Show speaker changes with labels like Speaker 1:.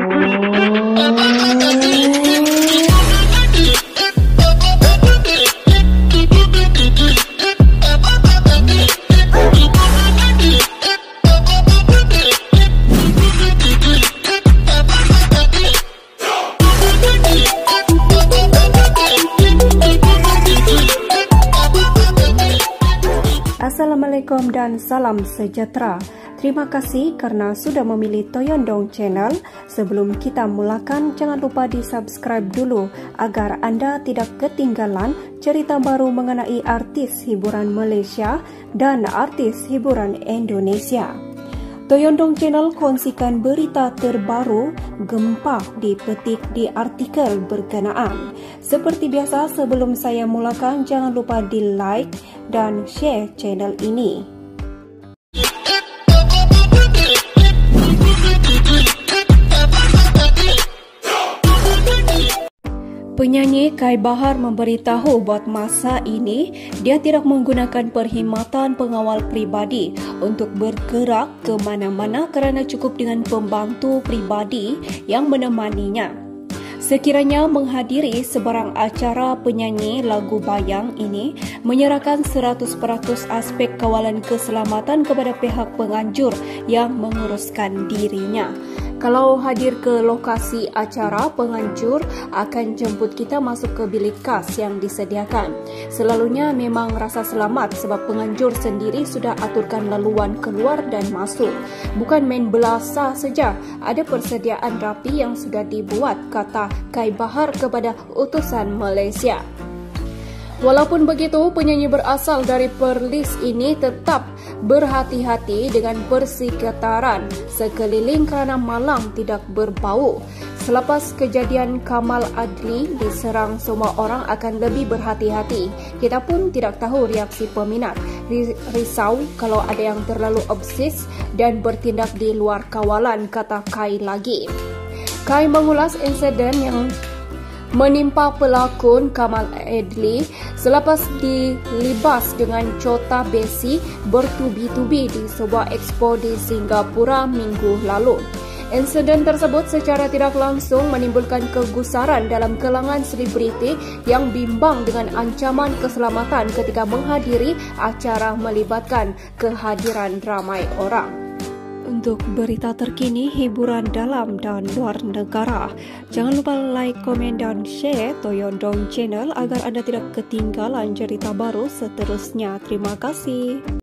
Speaker 1: Assalamualaikum dan salam sejahtera. Terima kasih kerana sudah memilih Toyondong Channel. Sebelum kita mulakan, jangan lupa di-subscribe dulu agar anda tidak ketinggalan cerita baru mengenai artis hiburan Malaysia dan artis hiburan Indonesia. Toyondong Channel kongsikan berita terbaru gempa dipetik di artikel berkenaan. Seperti biasa, sebelum saya mulakan, jangan lupa di-like dan share channel ini. Penyanyi Kai Bahar memberitahu buat masa ini dia tidak menggunakan perkhidmatan pengawal pribadi untuk bergerak ke mana-mana kerana cukup dengan pembantu pribadi yang menemaninya. Sekiranya menghadiri sebarang acara, penyanyi lagu Bayang ini menyerahkan 100% aspek kawalan keselamatan kepada pihak penganjur yang menguruskan dirinya. Kalau hadir ke lokasi acara, penganjur akan jemput kita masuk ke bilik kas yang disediakan. Selalunya memang rasa selamat sebab penganjur sendiri sudah aturkan laluan keluar dan masuk. Bukan main belasah saja, ada persediaan rapi yang sudah dibuat, kata Kai Bahar kepada utusan Malaysia. Walaupun begitu, penyanyi berasal dari Perlis ini tetap berhati-hati dengan persekitaran sekeliling kerana malang tidak berbau. Selepas kejadian Kamal Adli diserang, semua orang akan lebih berhati-hati. Kita pun tidak tahu reaksi peminat. Risau kalau ada yang terlalu obses dan bertindak di luar kawalan, kata Kai lagi. Kai mengulas insiden yang menimpa pelakon Kamal Adli selepas dilibas dengan cota besi bertubi-tubi di sebuah expo di Singapura minggu lalu. Insiden tersebut secara tidak langsung menimbulkan kegusaran dalam kalangan selebriti yang bimbang dengan ancaman keselamatan ketika menghadiri acara melibatkan kehadiran ramai orang. Untuk berita terkini hiburan dalam dan luar negara, jangan lupa like, komen dan share Toyondong Channel agar anda tidak ketinggalan cerita baru seterusnya. Terima kasih.